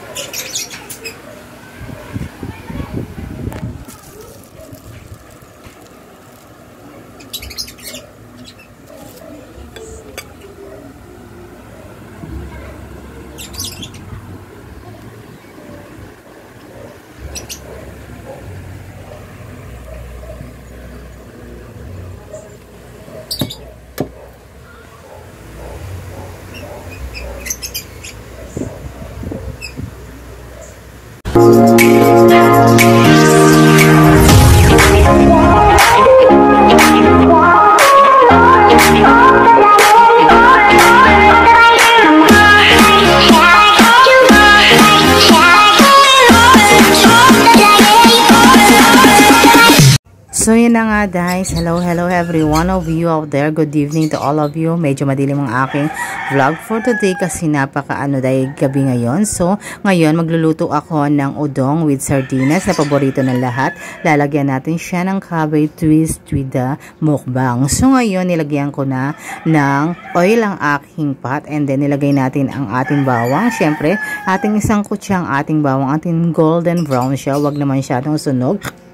So yun na nga guys, hello every one of you out there, good evening to all of you. Medyo madilim ang aking vlog for today kasi dahil gabi ngayon. So ngayon magluluto ako ng udong with sardinas na paborito ng lahat. Lalagyan natin siya ng cabbage twist with the mukbang. So ngayon nilagyan ko na ng oil ang aking pot and then nilagay natin ang ating bawang. Syempre ating isang kutsang ating bawang, ating golden brown siya, wag naman siyadong sunog.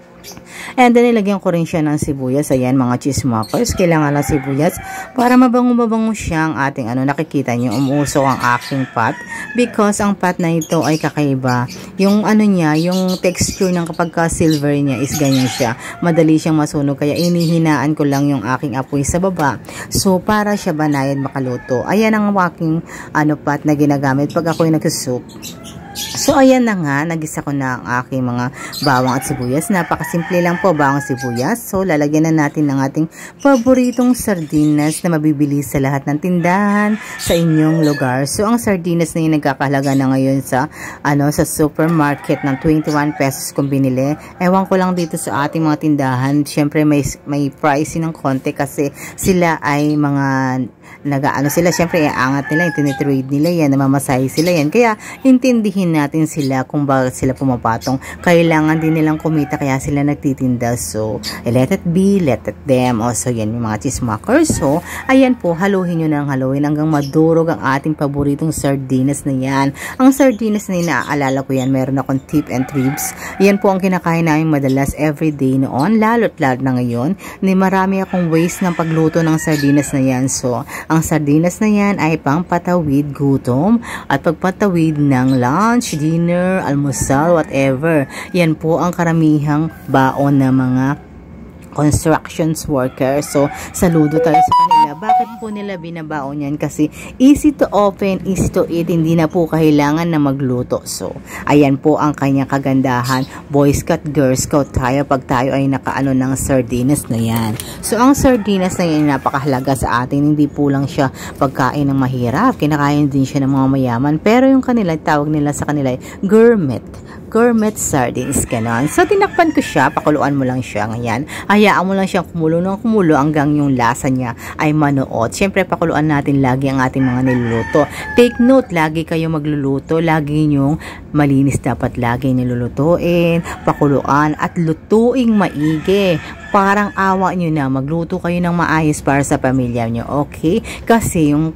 And then nilagyan ko rin siya ng sibuyas. Ayan mga chismakers, kailangan ng sibuyas para mabango-mabango siya ang ating nakikita niyo umuusok ang aking pot because ang pot na ito ay kakaiba. Yung niya, yung texture ng kapag silver niya is ganyan siya. Madali siyang masunog kaya inihinaan ko lang yung aking apoy sa baba. So para siya banayan makaluto. Ayan ang aking pot na ginagamit pag ako'y nagsusoup. So ayan na nga, nagisa ko na ang aking mga bawang at sibuyas. Napakasimple lang po, bawang sibuyas. So lalagyan na natin ng ating paboritong sardinas na mabibili sa lahat ng tindahan sa inyong lugar. So ang sardinas na yun nagkakahalaga na ngayon sa sa supermarket ng 21 pesos kung binili. Ewan ko lang dito sa ating mga tindahan. Syempre may pricey ng konti kasi sila ay mga sila, syempre iangat nila, tinitrade nila yan, namamasahe sila yan. Kaya intindihin natin sila kung bakit sila pumapatong. Kailangan din nilang kumita kaya sila nagtitinda. So let it be, let it them. So yan yung mga chismakers. So ayan po, haluhin nyo ng haluhin hanggang madurog ang ating paboritong sardinas na yan. Ang sardinas na yun, naaalala ko yan, meron akong tip and tricks. Yan po ang kinakain namin madalas everyday noon, lalo't lalo na ngayon. Marami akong ways ng pagluto ng sardinas na yan. So ang sardinas na yan ay pangpatawid gutom at pagpatawid ng lunch, dinner, almusal, whatever. Yan po ang karamihang baon ng mga constructions worker. So saludo tayo sa kanila. Bakit po nila binabaon yan? Kasi easy to open, easy to eat, hindi na po kailangan na magluto. So ayan po ang kanyang kagandahan. Boy Scout, Girl Scout tayo pag tayo ay nakaano ng sardinas na yan. So ang sardinas na yan napakahalaga sa atin. Hindi po lang siya pagkain ng mahirap. Kinakain din siya ng mga mayaman. Pero yung kanila, tawag nila sa kanila ay gourmet sardines, ganon. So tinakpan ko siya, pakuluan mo lang siya ngayon. Hayaan mo lang siyang kumulo ng kumulo hanggang yung lasa niya ay manuot. Siyempre pakuluan natin lagi ang ating mga niluluto. Take note, lagi kayo magluluto, lagi nyong malinis dapat lagi nilulutuin, pakuluan at lutuing maigi. Parang awa nyo na, magluto kayo ng maayos para sa pamilya nyo, okay? Kasi yung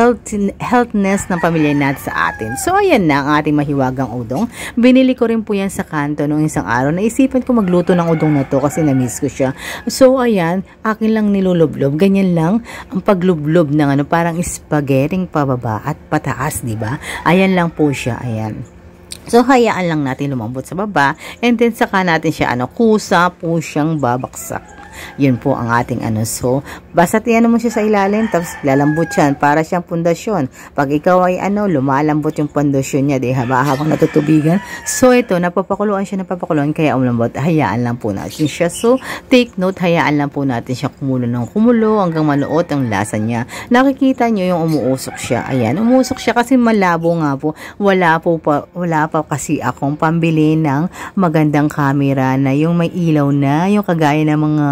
healthness ng pamilya natin sa atin. So ayan na ang ating mahiwagang udong. Binili ko rin po yan sa kanto noong isang araw. Naisipan ko magluto ng udong na to kasi na-miss ko siya. So ayan, akin lang nilulublob. Ganyan lang ang paglublob ng parang spaghetti pababa at pataas, di ba? Ayan lang po siya, ayan. So, hayaan lang natin lumambot sa baba and then saka natin siya, kusa po siyang babaksak. Yun po ang ating So, basta tiyan mo siya sa ilalim, tapos lalambot yan para siyang pundasyon. Pag ikaw ay lumalambot yung pundasyon niya, habang natutubigan. So, ito, napapakuluan siya, kaya umlambot. Hayaan lang po natin siya. So, take note, hayaan lang po natin siya kumulo ng kumulo hanggang manuot ang lasa niya. Nakikita nyo yung umuusok siya. Ayan, umuusok siya kasi malabo nga po. Wala pa kasi akong pambili ng magandang camera na yung may ilaw na, yung kagaya ng mga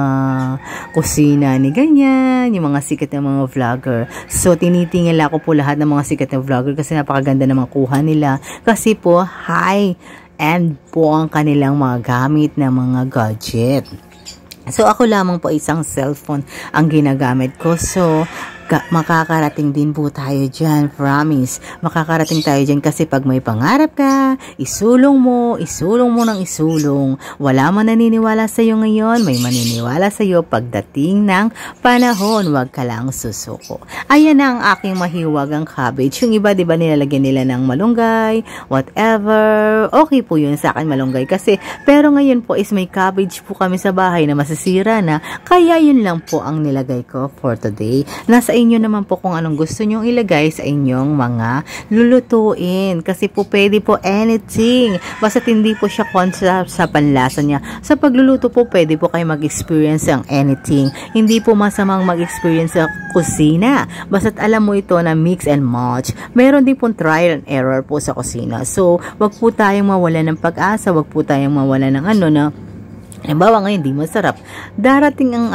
kusina ni ganyan, yung mga sikat na mga vlogger. So, tinitingil ako po lahat ng mga sikat na vlogger kasi napakaganda ng mga kuha nila. Kasi po, high-end po ang kanilang mga gamit na mga gadget. So, ako lamang po isang cellphone ang ginagamit ko. So, makakarating din po tayo dyan, promise. Makakarating tayo dyan kasi pag may pangarap ka, isulong mo ng isulong. Wala man naniniwala sa iyo ngayon, may maniniwala sa iyo pagdating ng panahon. Huwag ka lang susuko. Ayan na ang aking mahiwagang cabbage. Yung iba, di ba, nilalagyan nila ng malunggay, whatever. Okay po yun sa akin, malunggay. Kasi, pero ngayon po is may cabbage po kami sa bahay na masisira na. Kaya yun lang po ang nilagay ko for today. Nasa inyo naman po kung anong gusto nyong ilagay sa inyong mga lulutuin. Kasi po pwede po anything. Basta hindi po siya kontra sa panlasa niya. Sa pagluluto po, pwede po kayo mag-experience ng anything. Hindi po masamang mag-experience sa kusina. Basta't alam mo ito na mix and match. Meron din pong trial and error po sa kusina. So, wag po tayong mawala ng pag-asa. Wag po tayong mawala ng halimbawa ngayon hindi masarap, darating ang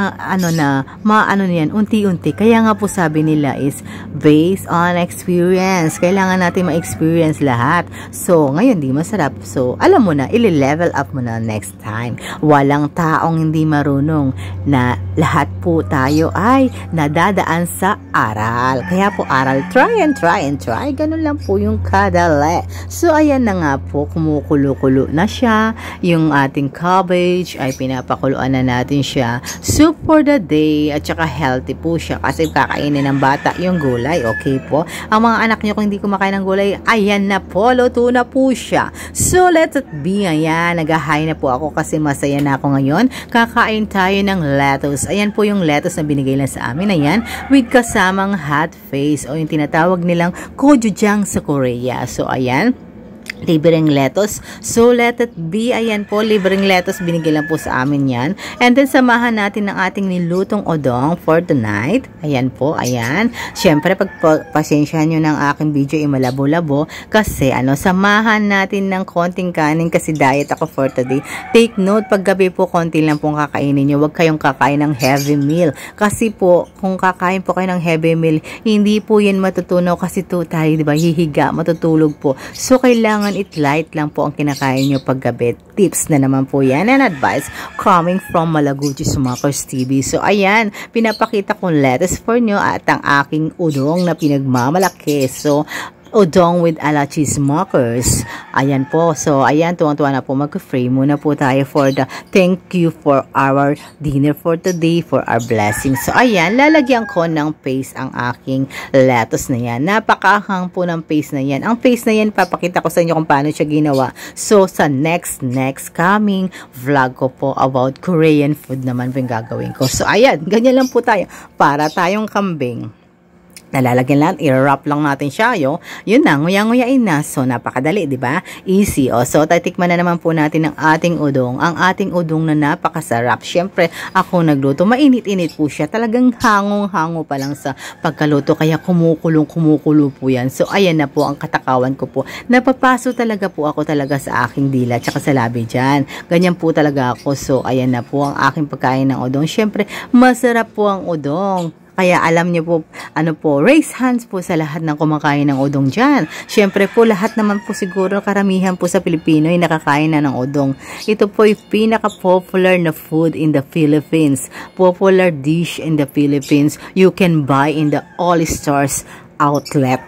maano niyan unti-unti. Kaya nga po sabi nila is based on experience. Kailangan natin ma-experience lahat. So ngayon hindi masarap, so alam mo na, ili-level up mo na next time. Walang taong hindi marunong, na lahat po tayo ay nadadaan sa aral. Kaya po aral, try and try and try. Ganun lang po yung kadali. So ayan na nga po, kumukulo-kulo na siya yung ating cabbage. Ay pinapakuluan na natin siya. Soup for the day, at saka healthy po siya kasi kakainin ng bata yung gulay. Okay po. Ang mga anak nyo kung hindi kumakain ng gulay, ayan na po, luto na po siya. So let it be. Ayan, nag-hi na po ako kasi masaya na ako ngayon. Kakain tayo ng lettuce. Ayan po yung lettuce na binigay lang sa amin. Ayan, with kasamang hot face o yung tinatawag nilang gochujang sa Korea. So ayan, libreng lettuce. So, let it be. Ayan po, libreng lettuce. Binigay lang po sa amin yan. And then, samahan natin ng ating nilutong udong for tonight. Ayan po, ayan. Siyempre, pasensyahan nyo ng aking video, malabo-labo. Kasi, samahan natin ng konting kanin kasi diet ako for today. Take note, pag gabi po, konti lang pong kakainin nyo. Huwag kayong kakain ng heavy meal. Kasi po, kung kakain po kayo ng heavy meal, hindi po yan matutunaw kasi tayo, diba, hihiga, matutulog po. So, kailangan it light lang po ang kinakain nyo paggabi. Tips na naman po yan and advice coming from Malaguchi Smakers TV. So, ayan, pinapakita kong lettuce for nyo at ang aking udong na pinagmamalaki. So, udong with ala cheesemakers. Ayan po. So, ayan, tuwang-tuwa na po. Mag-frame muna po tayo for the thank you for our dinner for today, for our blessings. So, ayan, lalagyan ko ng paste ang aking lettuce na yan. Napakahang po ng paste na yan. Ang paste na yan, papakita ko sa inyo kung paano siya ginawa. So, sa next coming vlog ko po about Korean food naman po yung gagawin ko. So, ayan, ganyan lang po tayo. Para tayong kambing. Nalalagyan lang, i-wrap lang natin siya, yun na, nguya-nguyain na. So, napakadali, di ba? Easy. So, tatikman na naman po natin ang ating udong. Ang ating udong na napakasarap. Siyempre, ako nagluto. Mainit-init po siya. Talagang hangong-hango pa lang sa pagkaluto. Kaya kumukulo po yan. So, ayan na po ang katakawan ko po. Napapaso talaga po ako talaga sa aking dila tsaka sa labi dyan. Ganyan po talaga ako. So, ayan na po ang aking pagkain ng udong. Siyempre, masarap po ang udong. Kaya alam niyo po, raise hands po sa lahat ng kumakain ng udong dyan. Siyempre po, lahat naman po siguro, karamihan po sa Pilipino ay nakakain na ng udong. Ito po ay pinaka-popular na food in the Philippines. Popular dish in the Philippines. You can buy in the all stores outlet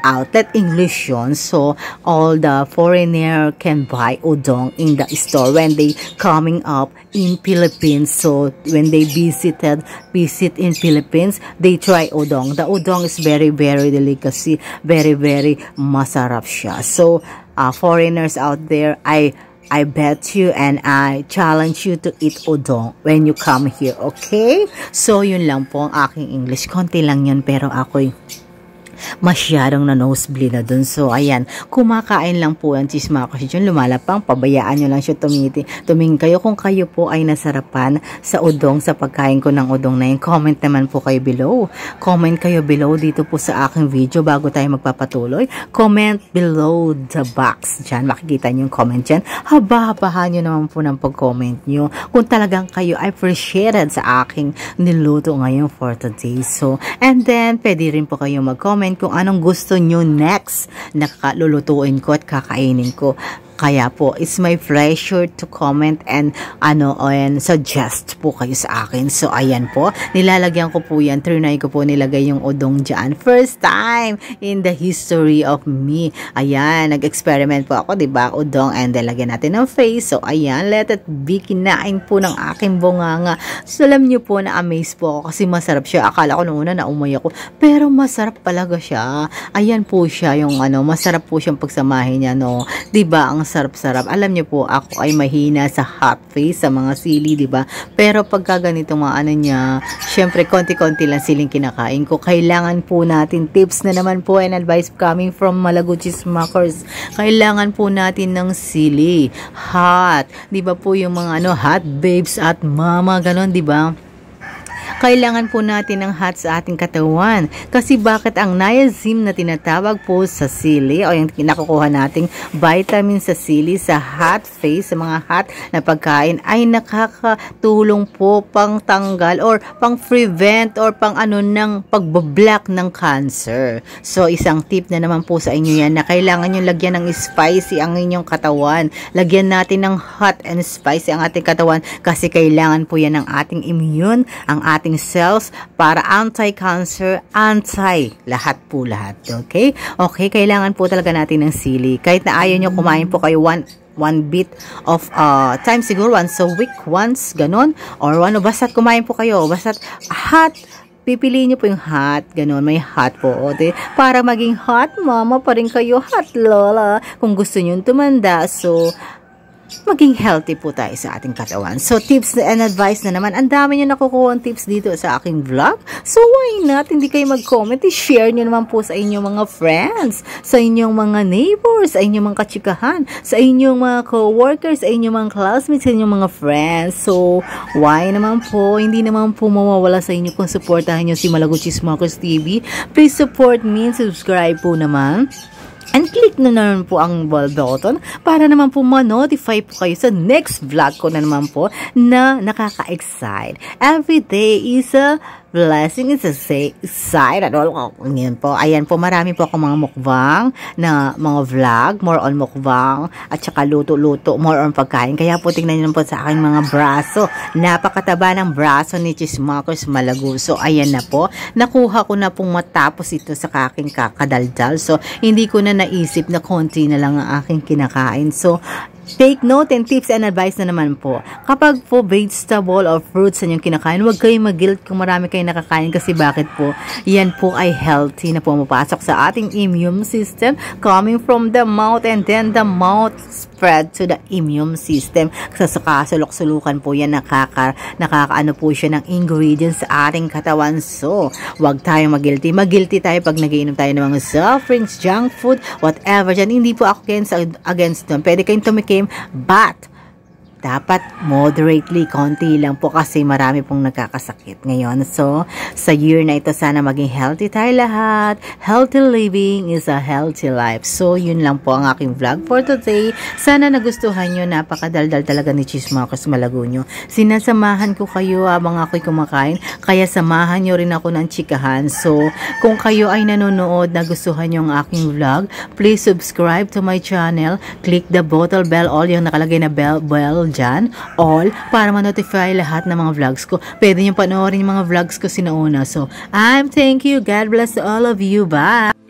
English yun. So all the foreigner can buy udong in the store when they coming up in Philippines. So when they visit in Philippines, they try udong. The udong is very delicacy, very masarap siya. So foreigners out there, I bet you and I challenge you to eat udong when you come here, okay? So yun lang po ang aking English. Konti lang yun pero ako'y masyadong na nosebleed na dun. So, ayan, kumakain lang po ang cheesemakers dyan, lumalapang, pabayaan nyo lang siya tumingin kayo. Kung kayo po ay nasarapan sa udong, sa pagkain ko ng udong na yun, comment naman po kayo below. Comment kayo below dito po sa aking video bago tayo magpapatuloy. Comment below the box dyan. Makikita nyo yung comment dyan. Haba-habahan nyo naman po ng pag-comment nyo kung talagang kayo ay appreciated sa aking niluto ngayon for today. So, and then, pwede rin po kayo mag-comment kung anong gusto nyo next na lulutuin ko at kakainin ko. Kaya po, it's my pleasure to comment and suggest po kayo sa akin. So, ayan po, nilalagyan ko po yan. Trinay ko po nilagay yung udong dyan. First time in the history of me. Ayan, nag-experiment po ako, diba? Udong, and then lagyan natin ng face. So, ayan, let it be. Kinain po ng aking bunganga. So, alam nyo po, na-amaze po ako kasi masarap siya. Akala ko noong una naumay ako, pero masarap talaga siya. Ayan po siya, yung masarap po siyang pagsamahin niya, no? Diba? Ang sarap-sarap. Alam niyo po, ako ay mahina sa hot face, sa mga sili, diba? Pero pagka ganito niya, syempre, konti-konti lang siling kinakain ko. Kailangan po natin, tips na naman po and advice coming from Malaguchi Smackers. Kailangan po natin ng sili. Hot. Diba po yung mga hot babes at mama, ganon, diba? Kailangan po natin ng hot sa ating katawan. Kasi bakit ang niacin na tinatawag po sa sili o yung nakukuha nating vitamin sa sili sa hot face, sa mga hot na pagkain ay nakakatulong po pang tanggal or pang prevent or pang ng pagbablock ng cancer. So isang tip na naman po sa inyo yan na kailangan nyo lagyan ng spicy ang inyong katawan. Lagyan natin ng hot and spicy ang ating katawan kasi kailangan po yan ng ating immune, ang ating cells para anti-cancer, lahat. Okay? Okay, kailangan po talaga natin ng sili. Kahit na ayaw nyo kumain po kayo one bit of time, siguro once a week, once, ganon. Or basta't kumain po kayo, basta't hot. Pipiliin nyo po yung hot, ganon, may hot po. Okay? Para maging hot mama pa rin kayo, hot lola. Kung gusto nyo tumanda, so maging healthy po tayo sa ating katawan. So, tips and advice na naman. Ang dami nyo nakukuha tips dito sa aking vlog. So, why not? Hindi kayo mag-comment. I-share nyo naman po sa inyong mga friends, sa inyong mga neighbors, sa inyong mga kachikahan, sa inyong mga co-workers, sa inyong mga classmates, sa inyong mga friends. So, why naman po? Hindi naman po mawawala sa inyo kung supportahan nyo si Malaguchi Smackers TV. Please support me and subscribe po naman. And click na naman po ang bell button para naman po ma-notify po kayo sa next vlog ko na naman po na nakaka-excite. Every day is a blessing, is a side at all. Ngayon po, ayan po, marami po akong mga mukbang na mga vlog, more on mukbang at saka luto-luto, more on pagkain. Kaya po tingnan nyo po sa aking mga braso. Napakataba ng braso ni Chismakers Malagu. So, ayan na po. Nakuha ko na pong matapos ito sa aking kakadaldal. So, hindi ko na naisip na konti na lang ang aking kinakain. So, take note and tips and advice na naman po. Kapag po vegetable or fruits sa inyong kinakain, huwag kayong mag-guilt kung marami kayong nakakain kasi bakit po? Yan po ay healthy na pumapasok sa ating immune system coming from the mouth and then the mouth spread to the immune system. Sa kasulok-sulukan po yan, nakakaano po siya ng ingredients sa ating katawan. So, huwag tayong mag-guilty. Mag-guilty tayo pag nagiinom tayo ng mga soft drinks, junk food, whatever dyan. Hindi po ako against them. Pwede kayong tumikim, but dapat moderately, konti lang po kasi marami pong nagkakasakit ngayon. So, sa year na ito, sana maging healthy tayo lahat. Healthy living is a healthy life. So, yun lang po ang aking vlog for today. Sana nagustuhan nyo. Napakadaldal talaga ni Chismakers Malagu nyo. Sinasamahan ko kayo habang ako'y kumakain. Kaya samahan nyo rin ako ng chikahan. So, kung kayo ay nanonood na gustuhan nyo ang aking vlog, please subscribe to my channel. Click the bottle bell, all yung nakalagay na bell dyan, all, para ma-notify lahat ng mga vlogs ko. Pwede nyo panoorin yung mga vlogs ko sinauna. So, thank you. God bless all of you. Bye!